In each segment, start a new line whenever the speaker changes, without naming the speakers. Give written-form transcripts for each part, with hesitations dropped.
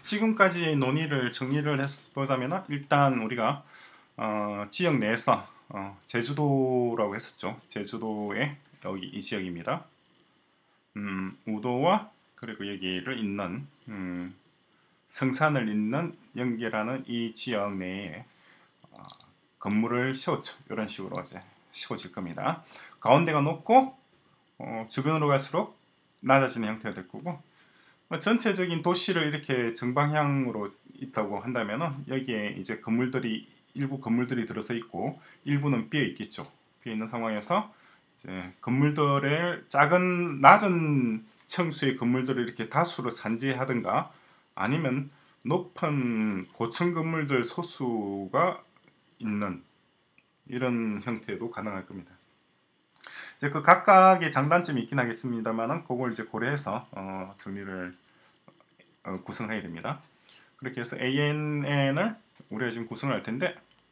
지금까지 논의를 정리를 해보자면 일단 우리가 지역 내에서 제주도라고 했었죠. 제주도의 여기 이 지역입니다. 우도와 그리고 여기를 잇는 성산을 잇는 연계라는 이 지역 내에 건물을 세웠죠. 이런 식으로 이제 세워질 겁니다. 가운데가 높고 주변으로 갈수록 낮아지는 형태가 될 거고, 전체적인 도시를 이렇게 정방향으로 있다고 한다면 여기에 이제 일부 건물들이 들어서 있고 일부는 비어 있겠죠. 비어 있는 상황에서 이제 건물들의 작은 낮은 층수의 건물들을 이렇게 다수로 산지하든가 아니면 높은 고층 건물들 소수가 있는 이런 형태도 가능할 겁니다. 이제 그 각각의 장단점이 있긴 하겠습니다만은 그걸 이제 고려해서 정리를 구성해야 됩니다. 그렇게 해서 ANN을 우리가 지금 구성을 할 텐데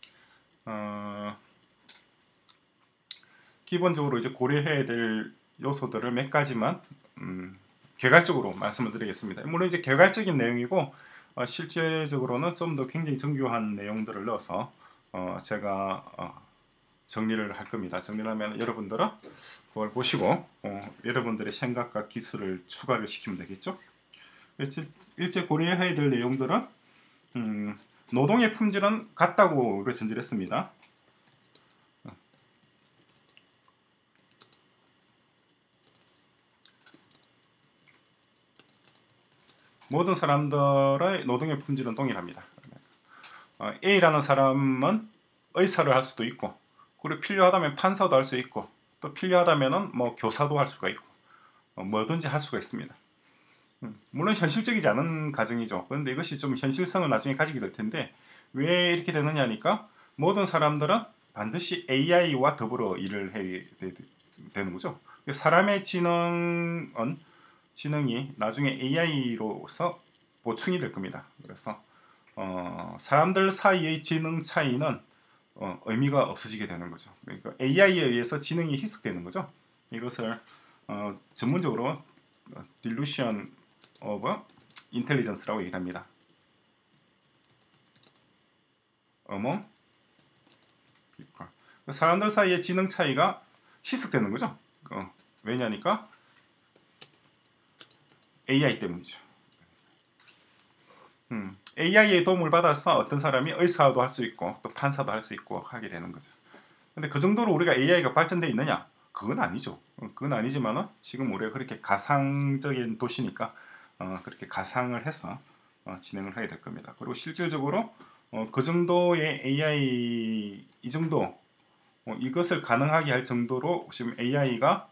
기본적으로 이제 고려해야 될 요소들을 몇 가지만 개괄적으로 말씀을 드리겠습니다. 물론 이제 개괄적인 내용이고 실제적으로는 좀 더 굉장히 정교한 내용들을 넣어서 제가 정리를 할 겁니다. 정리를 하면 여러분들은 그걸 보시고 여러분들의 생각과 기술을 추가를 시키면 되겠죠. 일제 고려해야 될 내용들은 노동의 품질은 같다고 우리가 전제했습니다. 모든 사람들의 노동의 품질은 동일합니다. A라는 사람은 의사를 할 수도 있고, 그리고 필요하다면 판사도 할 수 있고, 또 필요하다면 뭐 교사도 할 수가 있고, 뭐든지 할 수가 있습니다. 물론 현실적이지 않은 가정이죠. 그런데 이것이 좀 현실성을 나중에 가지게 될 텐데 왜 이렇게 되느냐니까 모든 사람들은 반드시 AI와 더불어 일을 해야 되는 거죠. 사람의 지능이 나중에 AI로서 보충이 될 겁니다. 그래서 사람들 사이의 지능 차이는 의미가 없어지게 되는 거죠. 그러니까 AI에 의해서 지능이 희석되는 거죠. 이것을 전문적으로 Delusion of Intelligence라고 얘기합니다. among people. 사람들 사이의 지능 차이가 희석되는 거죠. 왜냐니까 AI 때문이죠. AI의 도움을 받아서 어떤 사람이 의사도 할 수 있고 또 판사도 할 수 있고 하게 되는 거죠. 근데 그 정도로 우리가 AI가 발전되어 있느냐? 그건 아니죠. 그건 아니지만 지금 우리가 그렇게 가상적인 도시니까 그렇게 가상을 해서 진행을 하게 될 겁니다. 그리고 실질적으로 그 정도의 AI 이 정도 이것을 가능하게 할 정도로 지금 AI가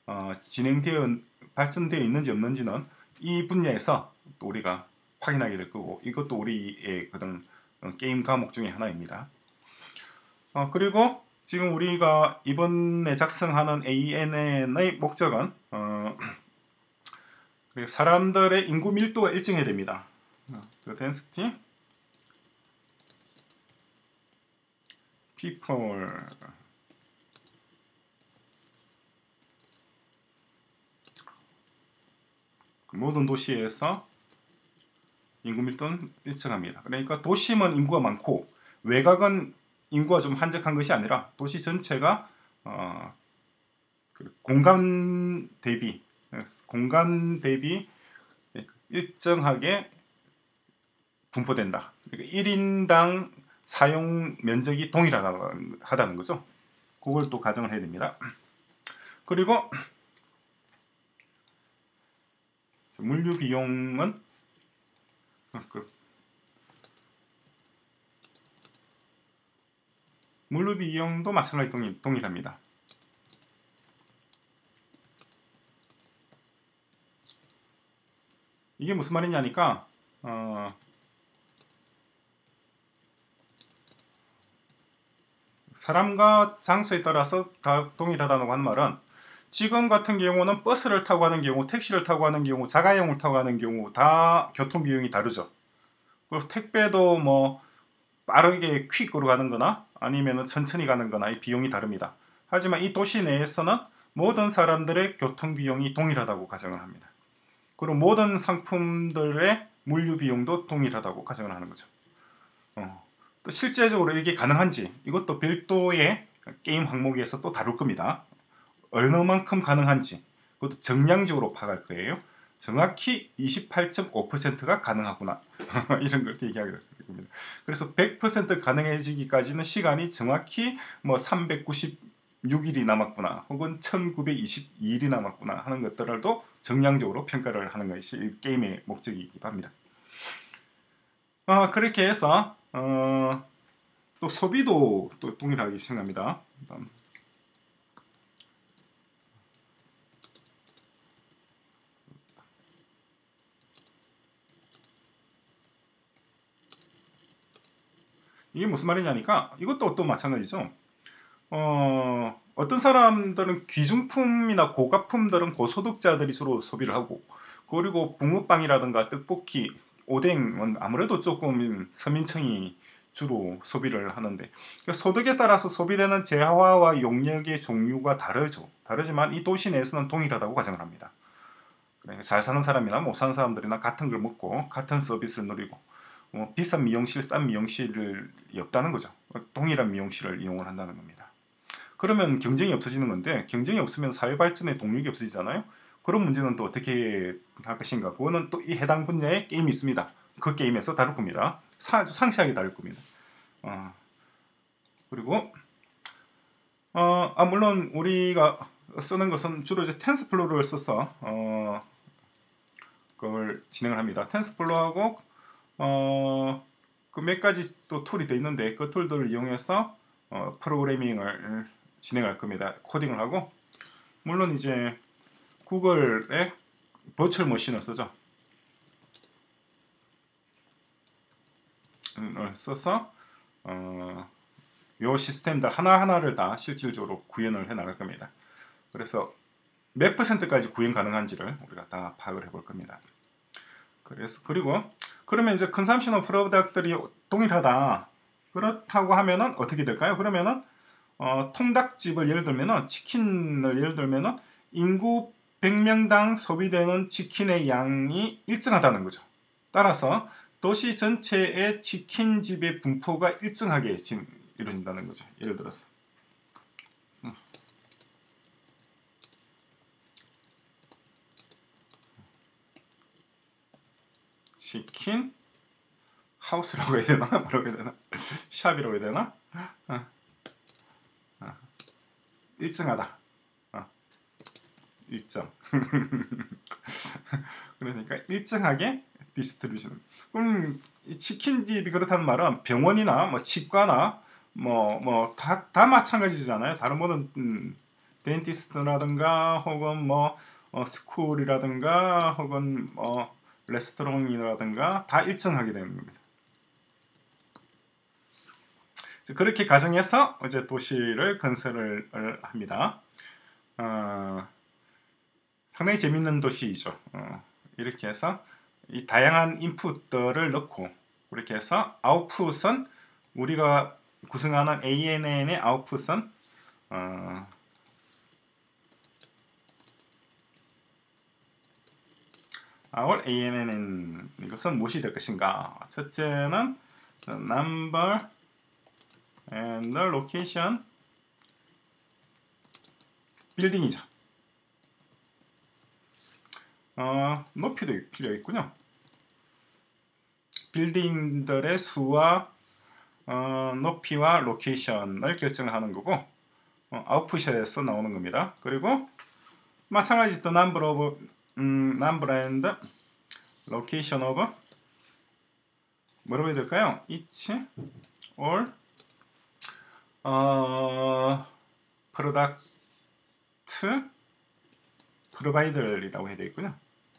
발전되어 있는지 없는지는 이 분야에서 또 우리가 확인하게 될 거고, 이것도 우리의 그런 게임 과목 중에 하나입니다. 그리고 지금 우리가 이번에 작성하는 ANN의 목적은 사람들의 인구 밀도가 일정해야 됩니다. 그 density people 모든 도시에서 인구 밀도는 일정합니다. 그러니까 도심은 인구가 많고 외곽은 인구가 좀 한적한 것이 아니라 도시 전체가 공간 대비 일정하게 분포된다. 그러니까 1인당 사용 면적이 동일하다는 거죠. 그걸 또 가정을 해야 됩니다. 그리고 물류 비용은 물류 비용도 마찬가지 동일합니다. 이게 무슨 말이냐니까 사람과 장소에 따라서 다 동일하다고 하는 말은 지금 같은 경우는 버스를 타고 가는 경우, 택시를 타고 가는 경우, 자가용을 타고 가는 경우 다 교통 비용이 다르죠. 그리고 택배도 뭐 빠르게 퀵으로 가는 거나 아니면 천천히 가는 거나 이 비용이 다릅니다. 하지만 이 도시 내에서는 모든 사람들의 교통 비용이 동일하다고 가정을 합니다. 그리고 모든 상품들의 물류 비용도 동일하다고 가정을 하는 거죠. 또 실제적으로 이게 가능한지 이것도 별도의 게임 항목에서 또 다룰 겁니다. 어느 만큼 가능한지 그것도 정량적으로 파악할 거예요. 정확히 28.5%가 가능하구나 이런 걸 얘기하게 됩니다. 그래서 100% 가능해지기까지는 시간이 정확히 뭐 396일이 남았구나 혹은 1922일이 남았구나 하는 것들도 정량적으로 평가를 하는 것이 게임의 목적이기도 합니다. 그렇게 해서 또 소비도 또 동일하게 생각합니다. 이게 무슨 말이냐니까 이것도 또 마찬가지죠. 어떤 사람들은 귀중품이나 고가품들은 고소득자들이 주로 소비를 하고 그리고 붕어빵이라든가 떡볶이, 오뎅은 아무래도 조금 서민층이 주로 소비를 하는데 소득에 따라서 소비되는 재화와 용역의 종류가 다르지만 이 도시 내에서는 동일하다고 가정을 합니다. 잘 사는 사람이나 못 사는 사람들이나 같은 걸 먹고 같은 서비스를 누리고 비싼 미용실, 싼 미용실이 없다는 거죠. 동일한 미용실을 이용을 한다는 겁니다. 그러면 경쟁이 없어지는 건데 경쟁이 없으면 사회 발전의 동력이 없어지잖아요. 그런 문제는 또 어떻게 할 것인가? 그거는 또 이 해당 분야의 게임이 있습니다. 그 게임에서 다룰 겁니다. 아주 상세하게 다룰 겁니다. 그리고 물론 우리가 쓰는 것은 주로 이제 텐스플로우를 써서 그걸 진행을 합니다. 텐스플로우하고 그 몇 가지 또 툴이 돼 있는데 그 툴들을 이용해서 프로그래밍을 진행할 겁니다. 코딩을 하고 물론 이제 구글의 버추얼 머신을 쓰죠. 써서 요 시스템들 하나하나를 다 실질적으로 구현을 해 나갈 겁니다. 그래서 몇 %까지 구현 가능한지를 우리가 다 파악을 해볼 겁니다. 그리고 그러면 이제 컨섬션 프로덕트들이 동일하다. 그렇다고 하면은 어떻게 될까요? 그러면은 통닭집을 예를 들면은 치킨을 예를 들면은 인구 100명당 소비되는 치킨의 양이 일정하다는 거죠. 따라서 도시 전체의 치킨집의 분포가 일정하게 지금 이루어진다는 거죠. 예를 들어서 치킨 하우스라고 해야 되나? 뭐라고 해야 되나? 샵이라고 해야 되나? 일정하다. 일정. 그러니까 일정하게 디스트리뷰션. 그럼 치킨집이 그렇다는 말은 병원이나 뭐 치과나 뭐 다 마찬가지잖아요. 다른 뭐는 덴티스트라든가 혹은 뭐 스쿨이라든가 혹은 뭐 레스토랑이라든가 다 일정하게 되는 겁니다. 그렇게 가정해서 이제 도시를 건설을 합니다. 상당히 재밌는 도시이죠. 이렇게 해서 이 다양한 인풋들을 넣고 그렇게 해서 아웃풋은 우리가 구성하는 ANN의 아웃풋은 our ANN은 이것은 무엇이 될 것인가? 첫째는 the number and the location 빌딩이죠. 높이도 필요했군요. 빌딩들의 수와 높이와 로케이션을 결정하는 거고 아웃풋에서 나오는 겁니다. 그리고 마찬가지 또 number and location of 뭐라고 해야 될까요? each or product provider이라고 해야 되겠군요.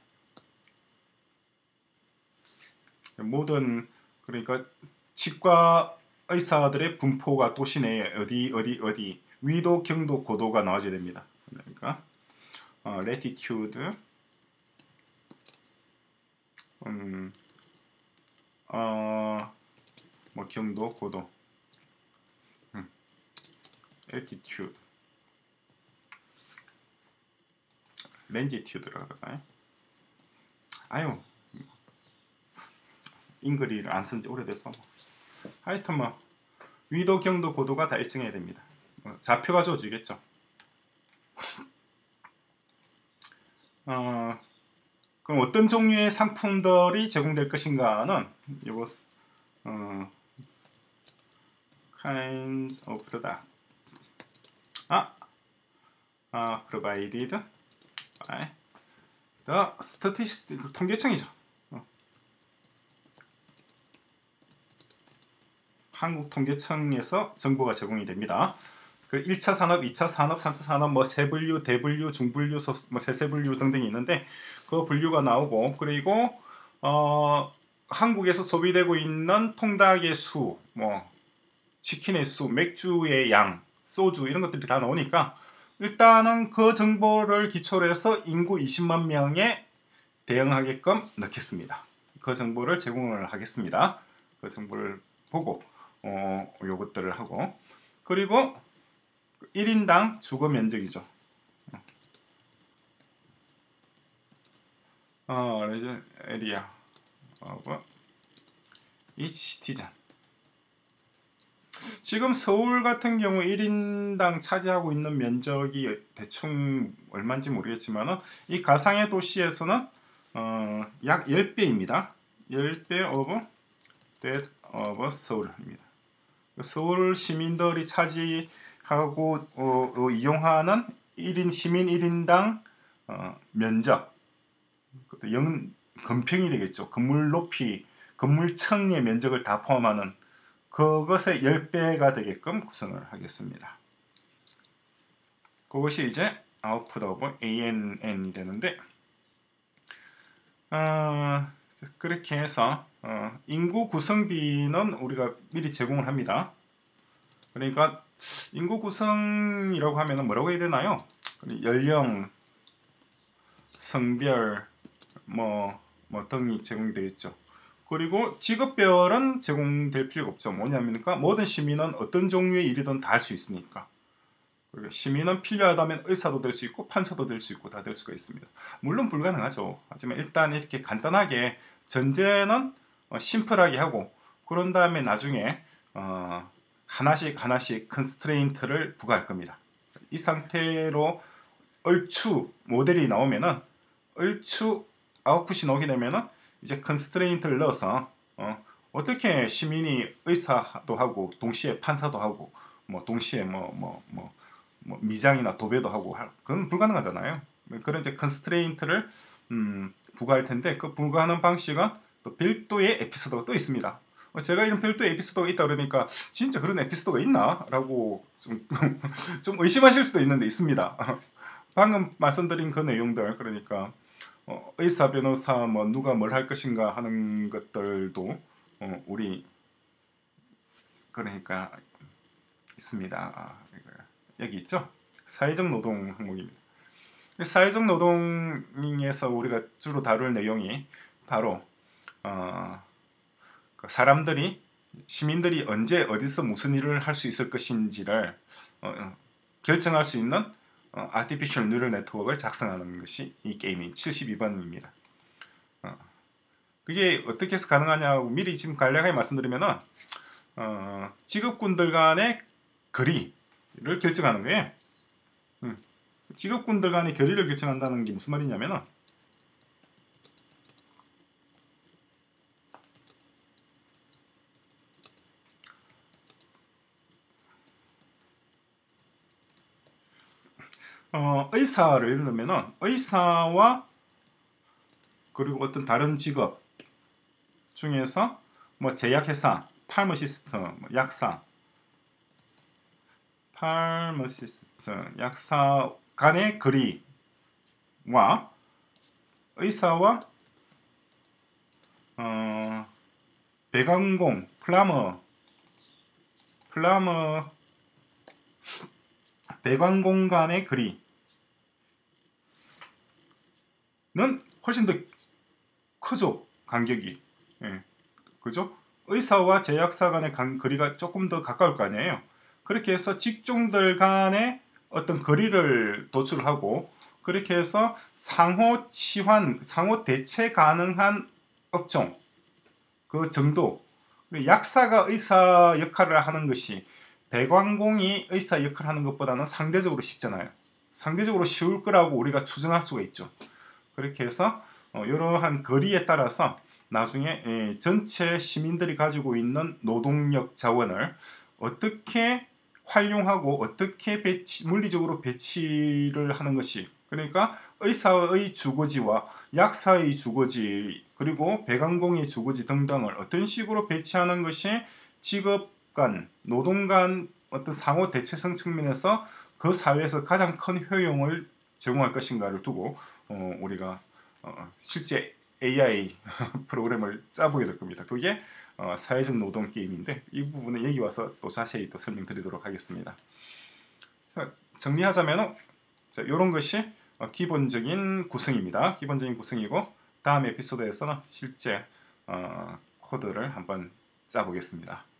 모든 그러니까 치과 의사들의 분포가 도시 내에 어디 위도, 경도, 고도가 나와줘야 됩니다. 그러니까 latitude 뭐 경도, 고도 altitude longitude라고 할까요? 아유 잉글리를 안 쓴 지 오래돼서 하여튼 뭐 위도, 경도, 고도가 다 일정해야 됩니다. 좌표가 주어지겠죠. 그럼 어떤 종류의 상품들이 제공될 것인가는 요거 kinds of product provided by the statistics 통계청이죠. 한국통계청에서 정보가 제공이 됩니다. 그 1차 산업, 2차 산업, 3차 산업, 뭐 세분류, 대분류, 중분류, 뭐 세세분류 등등이 있는데 그 분류가 나오고, 그리고 한국에서 소비되고 있는 통닭의 수, 뭐 치킨의 수, 맥주의 양, 소주 이런 것들이 다 나오니까 일단은 그 정보를 기초로 해서 인구 20만 명에 대응하게끔 넣겠습니다. 그 정보를 제공을 하겠습니다. 그 정보를 보고 요것들을 하고, 그리고 1인당 주거 면적이죠. 에리아 of each citizen. 지금 서울 같은 경우 1인당 차지하고 있는 면적이 대충 얼마인지 모르겠지만 이 가상의 도시에서는 약 10배입니다. 10배 of that of 서울입니다. 서울 시민들이 차지하고 이용하는 1인 시민 1인당 면적, 그것도 건평이 되겠죠. 건물 높이, 건물층의 면적을 다 포함하는 그것의 10배가 되게끔 구성을 하겠습니다. 그것이 이제 output of ANN이 되는데, 그렇게 해서 인구 구성비는 우리가 미리 제공을 합니다. 그러니까 인구 구성이라고 하면 뭐라고 해야 되나요? 연령, 성별, 뭐 등이 제공되겠죠. 그리고 직업별은 제공될 필요가 없죠. 뭐냐면니까 모든 시민은 어떤 종류의 일이든 다 할 수 있으니까. 그리고 시민은 필요하다면 의사도 될 수 있고 판사도 될 수 있고 다 될 수가 있습니다. 물론 불가능하죠. 하지만 일단 이렇게 간단하게 전제는 심플하게 하고, 그런 다음에 나중에 하나씩 컨스트레인트를 부과할 겁니다. 이 상태로 얼추 모델이 나오면은, 얼추 아웃풋이 나오게 되면은 이제 컨스트레인트를 넣어서 어떻게 시민이 의사도 하고 동시에 판사도 하고 뭐 동시에 뭐 미장이나 도배도 하고 그건 불가능하잖아요. 그런 이제 컨스트레인트를 부과할 텐데, 그 부과하는 방식은 또 별도의 에피소드가 또 있습니다. 제가 이런 별도의 에피소드가 있다 그러니까 진짜 그런 에피소드가 있나? 라고 좀 의심하실 수도 있는데 있습니다. 방금 말씀드린 그 내용들, 그러니까 의사, 변호사, 뭐 누가 뭘 할 것인가 하는 것들도 우리 그러니까 있습니다. 여기 있죠? 사회적 노동 항목입니다. 사회적 노동에서 우리가 주로 다룰 내용이 바로 사람들이, 시민들이 언제 어디서 무슨 일을 할 수 있을 것인지를 결정할 수 있는 아티피셜 뉴럴 네트워크를 작성하는 것이 이 게임인 72번입니다. 그게 어떻게 해서 가능하냐고 미리 지금 간략하게 말씀드리면은 직업군들 간의 거리를 결정하는 거예요. 직업군들 간의 거리를 결정한다는 게 무슨 말이냐면은 의사를 예를 들면은 의사와 그리고 어떤 다른 직업 중에서 뭐 제약회사, 파머시스트, 약사, 약사 간의 거리와 의사와 배관공, 플라머, 배관공 간의 거리는 훨씬 더 크죠, 간격이. 예. 그죠? 의사와 제약사 간의 거리가 조금 더 가까울 거 아니에요. 그렇게 해서 직종들 간의 어떤 거리를 도출하고, 그렇게 해서 상호 치환, 상호 대체 가능한 업종, 그 정도. 약사가 의사 역할을 하는 것이 배관공이 의사 역할을 하는 것보다는 상대적으로 쉽잖아요. 상대적으로 쉬울 거라고 우리가 추정할 수가 있죠. 그렇게 해서 이러한 거리에 따라서 나중에 전체 시민들이 가지고 있는 노동력 자원을 어떻게 활용하고 어떻게 물리적으로 배치를 하는 것이, 그러니까 의사의 주거지와 약사의 주거지 그리고 배관공의 주거지 등등을 어떤 식으로 배치하는 것이 직업 간, 노동 간 어떤 상호 대체성 측면에서 그 사회에서 가장 큰 효용을 제공할 것인가를 두고 우리가 실제 AI 프로그램을 짜보게 될 겁니다. 그게 사회적 노동 게임인데 이 부분은 여기 와서 또 자세히 또 설명드리도록 하겠습니다. 자, 정리하자면 이런 것이 기본적인 구성입니다. 기본적인 구성이고 다음 에피소드에서는 실제 코드를 한번 짜보겠습니다.